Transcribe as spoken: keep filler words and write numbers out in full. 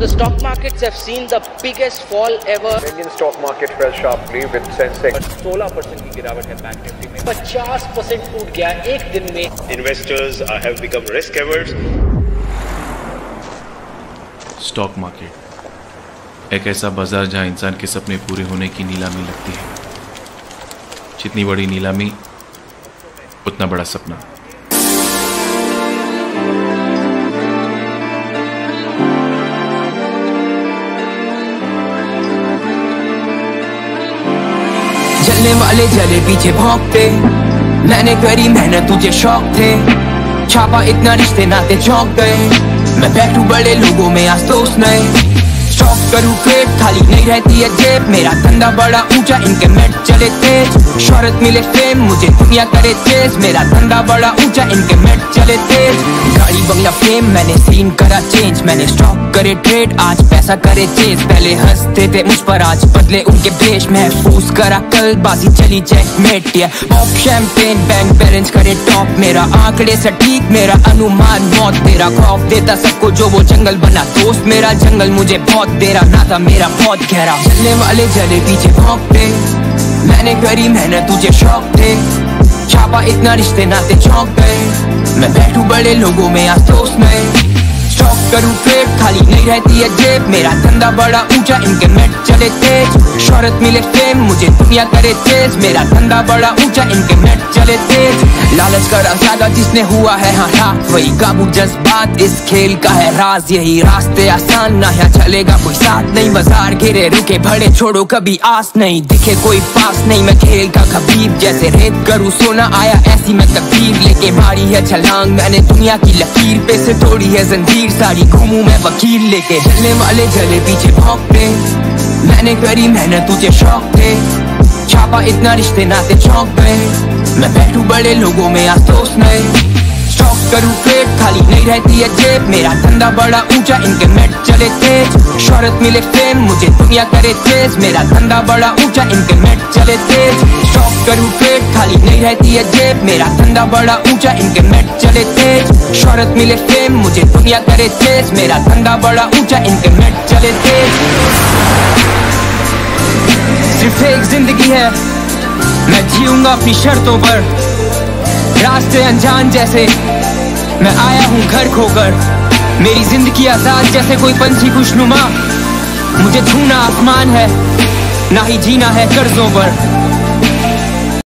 the stock markets have seen the biggest fall ever. Indian stock market fell sharply with Sensex सोलह percent की गिरावट है bank Nifty में, पचास percent टूट गया एक दिन में. Investors uh, have become risk averse. Stock market एक ऐसा बाजार जहां इंसान के सपने पूरे होने की नीलामी लगती है. जितनी बड़ी नीलामी उतना बड़ा सपना. जलने वाले जले पीछे भौंकते, मैंने करी मेहनत तुझे शौक थे, छापा इतना रिश्ते नाते चौंक गए. मैं बैठूं बड़े लोगों में आज दोस्त नए, स्टॉक करूं ट्रेड खाली नहीं रहती है जेब. मेरा धंधा बड़ा ऊंचा इनके मेट चले तेज, शोहरत मिले फेम मुझे दुनिया करे तेज. मेरा धंधा बड़ा ऊंचा इनके मेट चले तेज. गाड़ी बंगला फेम मैंने सीन करा चेंज, मैंने स्टॉक करे ट्रेड आज पैसा करे चेज. पहले हंसते थे मुझ पर आज बदले उनके देश, महफूज करा कल बाजी चली checkmate. Pop champagne bank balance करे टॉप, मेरा आंकड़े सटीक मेरा अनुमान मौत. तेरा खौफ देता सबको जो वो जंगल बना दोस्त, मेरा जंगल मुझे बहुत दे रहा ना था मेरा बहुत गहरा. चलने वाले जले पीछे भौंकते, मैंने करी मेहनत तुझे शौक थे, छापा इतना रिश्ते नाते चौंक गए. मैं बैठूं बड़े लोगों में आज दोस्त नए, स्टॉक करूं ट्रेड खाली नहीं रहती है जेब. मेरा धंधा बड़ा ऊंचा इनके मेट चले तेज, शोहरत मिले फेम मुझे दुनिया करे तेज. मेरा धंधा बड़ा ऊंचा इनके मेट चले तेज. लालच करा ज्यादा जिसने हुआ है हाँ हाँ वही काबू जज्बात इस खेल का है राज. यही रास्ते आसान ना यहाँ चलेगा कोई साथ नहीं, बाजार घेरे रुके भड़े छोड़ो कभी आस नहीं. दिखे कोई पास नहीं मैं खेल का खबीर, जैसे रेत करूँ सोना आया ऐसी मैं तकदीर. लेके मारी है छलांग मैंने दुनिया की लकीर पे से तोड़ी है जंजीर, सारी घूमूं मैं वकील लेके. चलने वाले जले पीछे भौंकते, मैंने करी मेहनत तुझे शौक थे, छापा इतना रिश्ते नाते चौंक गए. मैं बैठूं बड़े लोगों में आज दोस्त नए, स्टॉक करूं ट्रेड खाली नहीं रहती है जेब. मेरा धंधा बड़ा ऊंचा इनके मेट चले तेज, शोहरत मिले फेम मुझे दुनिया करे तेज. मेरा धंधा बड़ा ऊंचा इनके मेट चले तेज, स्टॉक करूं ट्रेड खाली नहीं रहती है जेब. मेरा धंधा बड़ा ऊंचा इनके मेट चले तेज, शोहरत मिले फेम मुझे दुनिया करे तेज. मेरा धंधा बड़ा ऊंचा इनके मेट चले तेज. सिर्फ एक जिंदगी है मैं जीऊंगा अपनी शर्तों पर, रास्ते अनजान जैसे मैं आया हूँ घर खोकर. मेरी जिंदगी आजाद जैसे कोई पंछी खुशनुमा, मुझे छूना आसमान है ना ही जीना है कर्जों पर.